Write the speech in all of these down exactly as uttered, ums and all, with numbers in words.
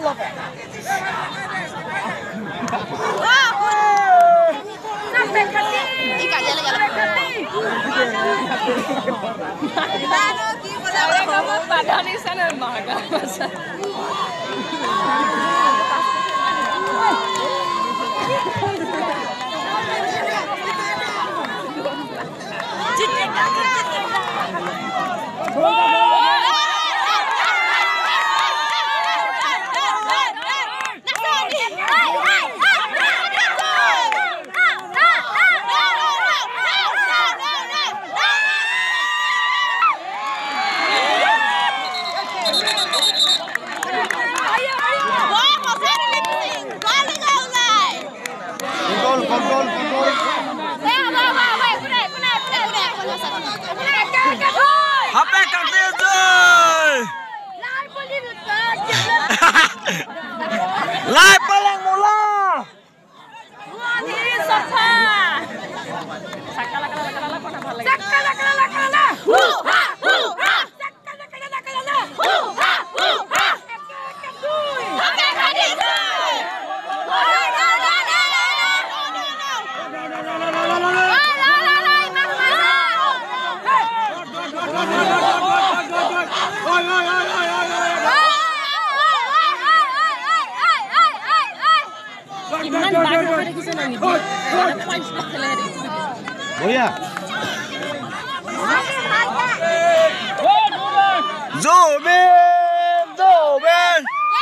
Sampai kali. Ikan dia lagi lah. Kamu pada ni sana maga masa. Apa करते हो जोy? Lai paling mula. Wah, ini sofa. Sakala kala kala kala kala kala. Sakala kala kala. Hu ha hu ha. Sakala kala kala. Hu ha hu ha. Oke, ready. Boya. Zubin, Zubin.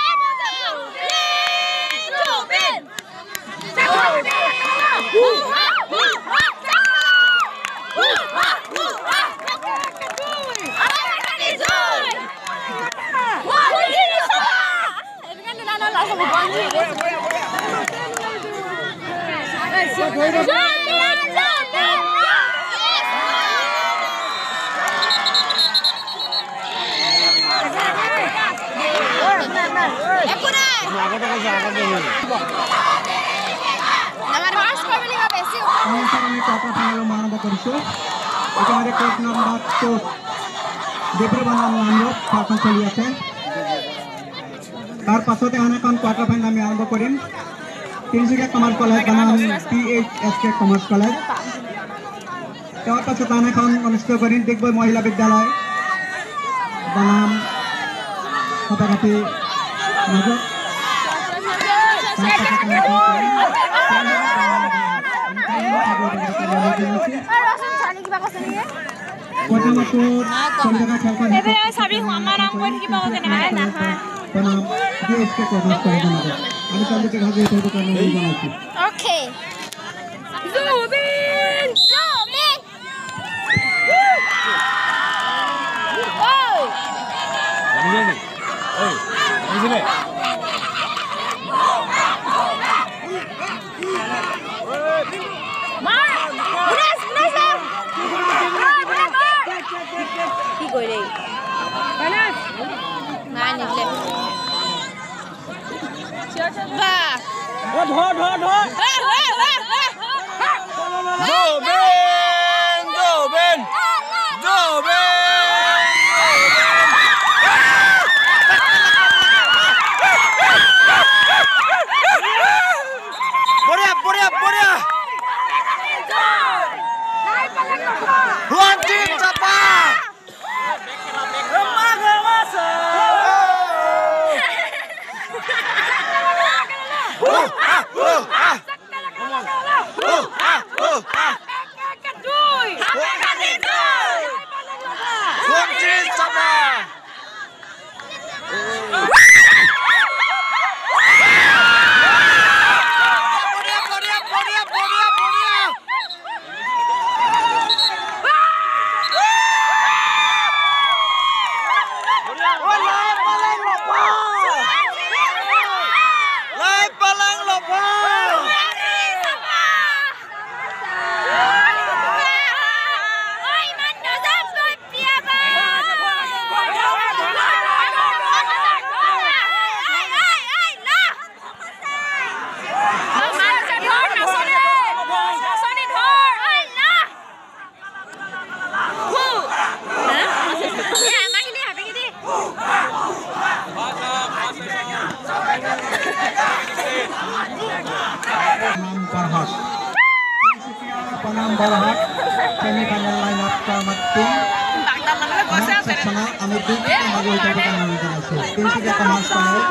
তার পাছতে এখন quarter final আমি আরম্ভ করিম Tinsukia commerce college বনাম P H S K commerce college তার পাছতে এখন অনুষ্ঠিত করিম ডিগবৈ মহিলা বিদ্যালয় বনাম হাতাকাটি নগর Okay. Zubin! Zubin! Oh! Ini Oi, di sini. Ma! Bunas, bunas lah. Ah, bunas, Ma. Ki koi dei? Bunas. Na nikle. Ba. Dhor dhor dhor dhor. Hey, hey, hey, hey. Zubin, Zubin. Zubin. Boria, boria, boria. Huan Jin Sapa. Remah dewasa. Uh, ah, uh, ah. Uh, ah, uh, ah. না আমি দুইটা মাঝে ওইটা অনুরোধ জানাচ্ছি Tinsukia commerce college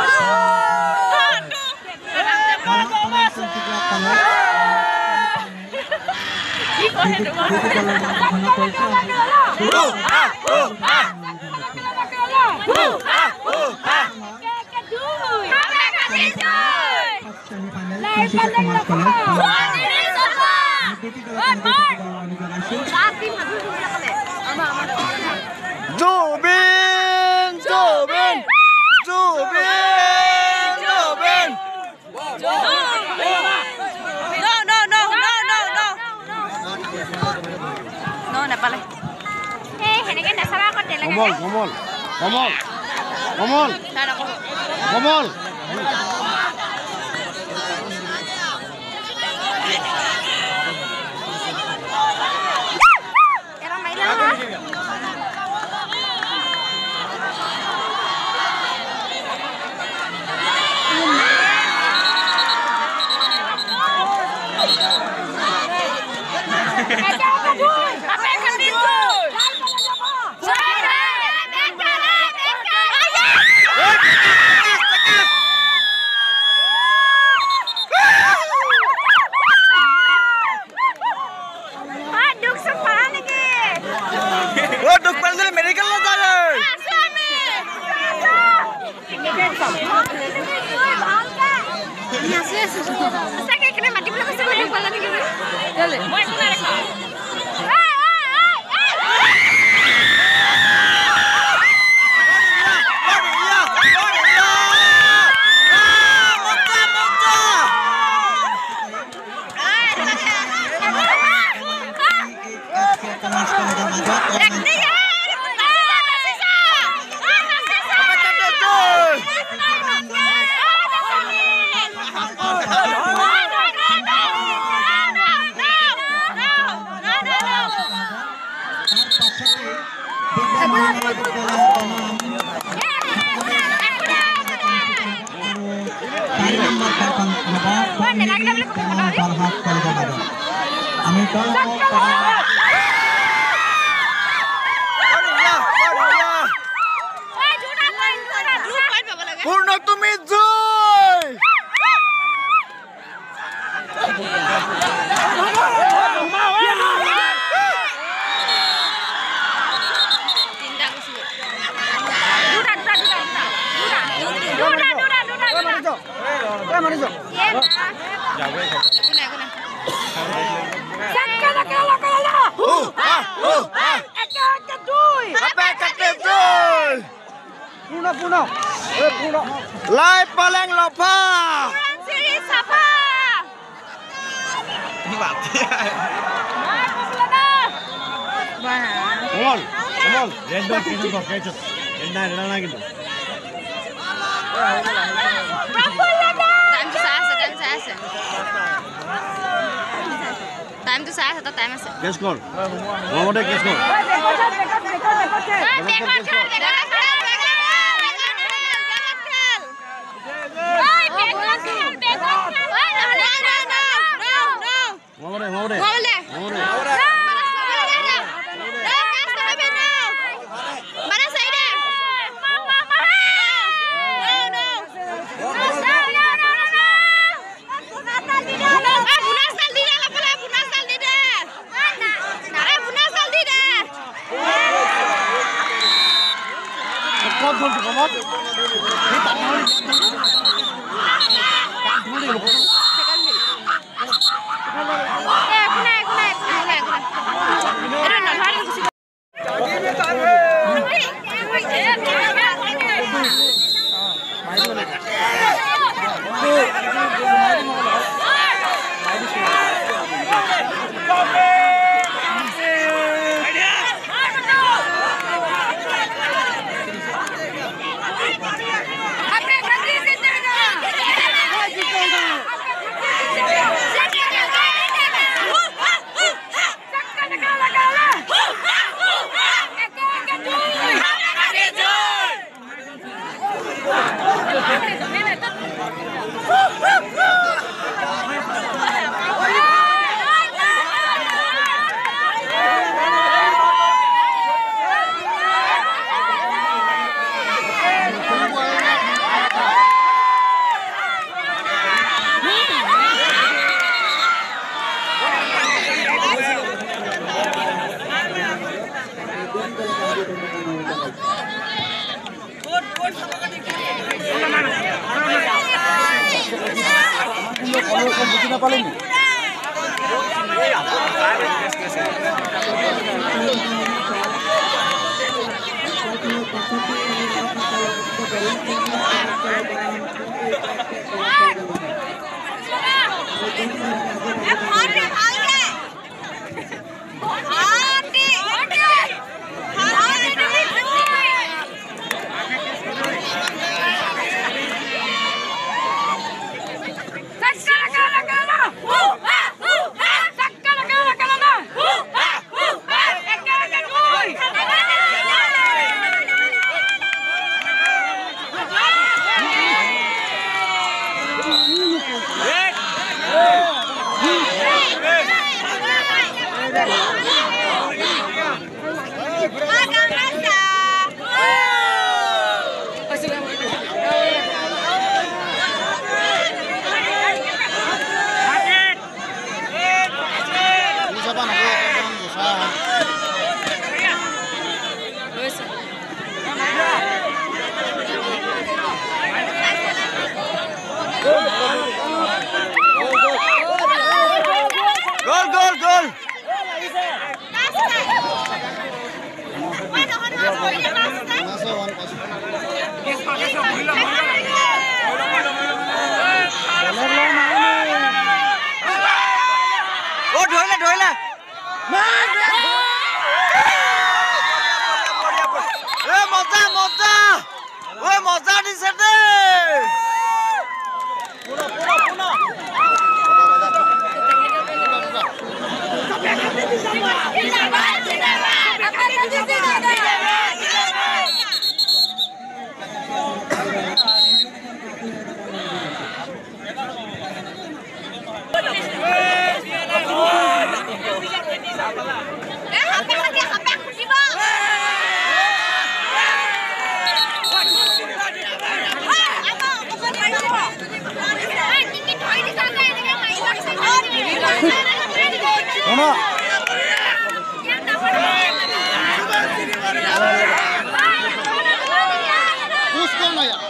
semifinal Tinsukia commerce college Jubin, Jubin, Jubin, Jubin. No, no, no, no, no, no. No, Nepal. Eh, heneke nasara ko tela. Komol, komol, komol, komol, komol. Era maila ha. Oh, duk pandal medical lo jabe. Purno tumi joy. Puno, puno, eh puno. Lai paling lopa. Siri sapa. Mati. Come on, come on. Red dot, red dot, catch it. Red dot, red dot, gitu. Time to sasa, time to sasa. Time to sasa, to time to. Guess score. One more day, guess score. One more day, one more day. One more day. Come on, come on. পালি নি Gol, gol, gol. Oh, ধৰিলে ধৰিলে এ মজা মজা ওই মজা দিছে দে পুরা পুরা পুরা Mama. Usko na ya.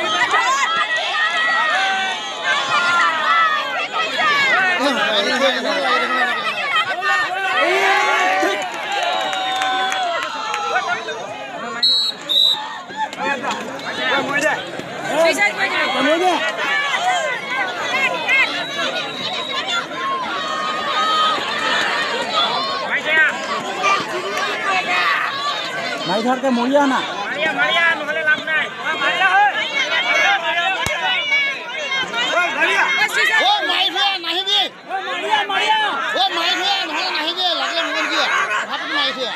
Mày thắt cái mũi ra nè. Maria, Maria, nó phải làm này. Maria ơi. Ôi Maria. Ôi mày thế này đi. Ôi Maria, Maria. Ôi mày thế nó phải này đi, là cái con kia. Hấp mày thế.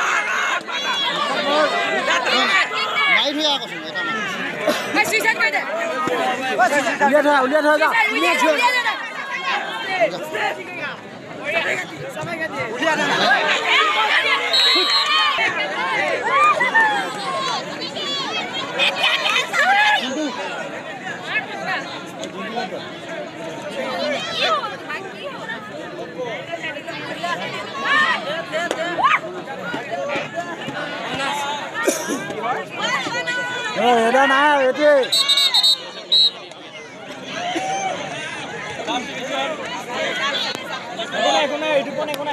Mày thế có gì ta mà. Mày suy xét cái đấy. Ulihat thôi, ulihat thôi đó. Ulihat chưa? Ulihat này. Rồi đó nào vậy chứ. Con này con này con này con này.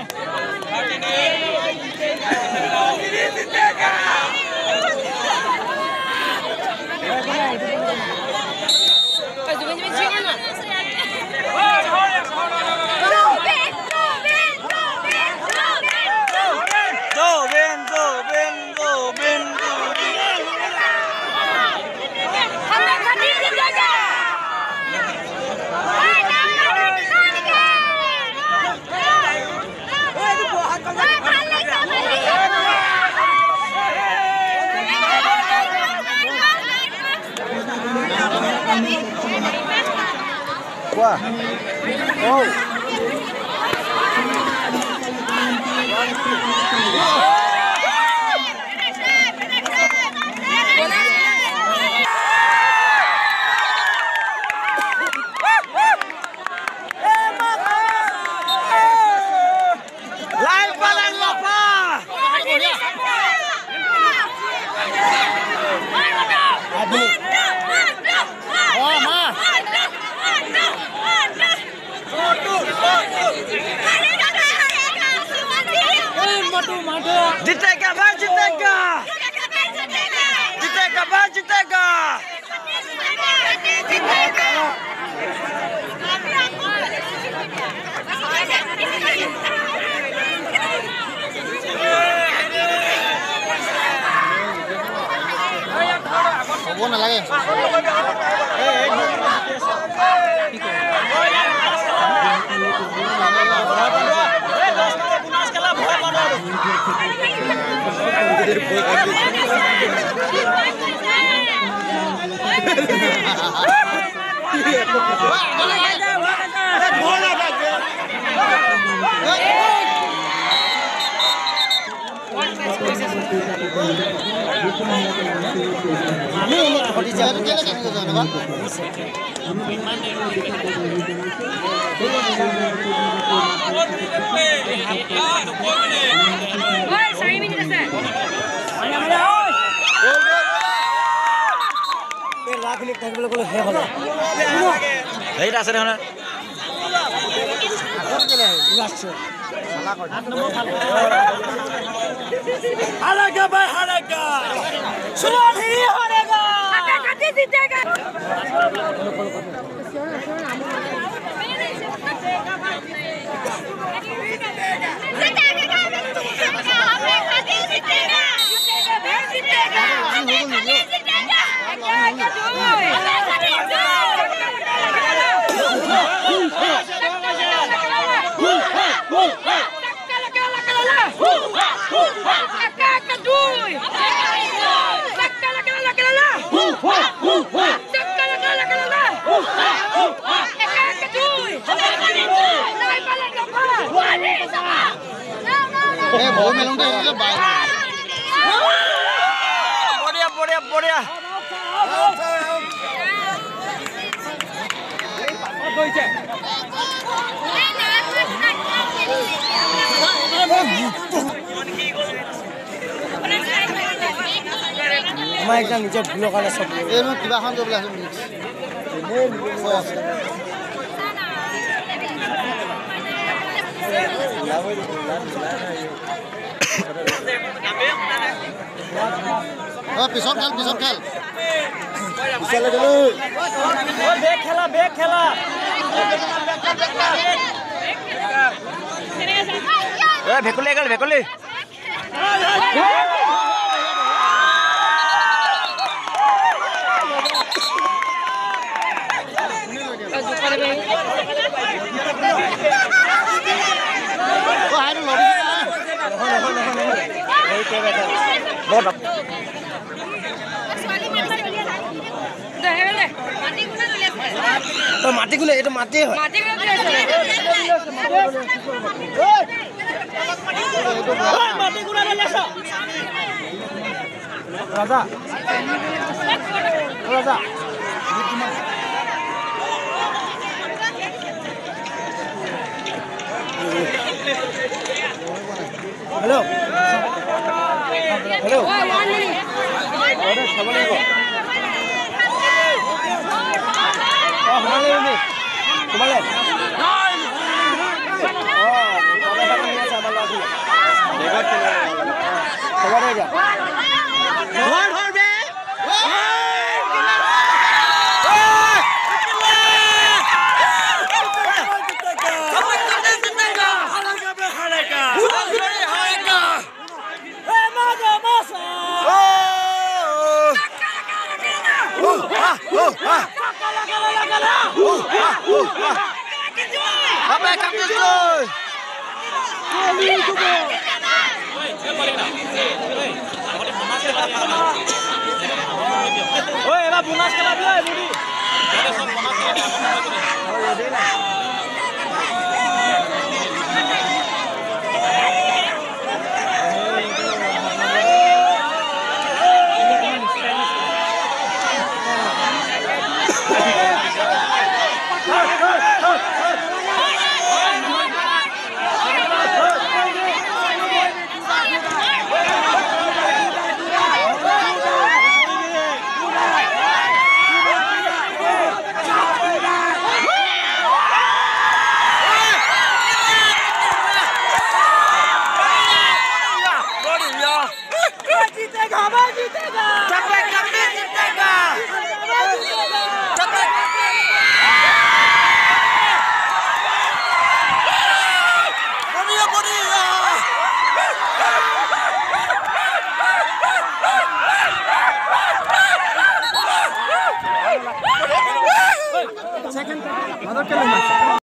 Wow. Oh. Aduh. Oh, ma. যাব নালাগে আমি ঘটি যায় কেলে কেনেকৈ যায় বা ওই চাৰি মিনিট আছে এই লাখলি থাকিবলৈ গ'লে হে হল হেইটা আছে দেখোন আগত কেলে আছে हारेगा भाई हारेगा सुन ही हारेगा কাটি জিতেगा ए बहुत मेलन दे रे भाई बढ़िया बढ़िया बढ़िया কইছে আমাৰ একদম নিজৰ ভুলৰ কাৰণে সব এনো কিবা খান কৰিবলৈ আছে মিক্স ও পিছত খেল পিছত খেল চলে গেল ও বেক খেলা বেক খেলা এ ভেকুলি গেল ভেকুলি ও হাইরু লড়ি বহুত তো মাটি গুলো এটা মাটি হয় মাটি মাটি গুলো লেছো রাজা রাজা हेलो हेलो अरे सबले गो ओ हमारे में तुम्हारे नहीं ओ तुम्हारे साथ में सामान ला दिया देखो तुम्हारे जा धर धर बे Apa yang kamu tuh? Oi, ela bunas kala dia, Budi. মাজত কেলে সোমাইছে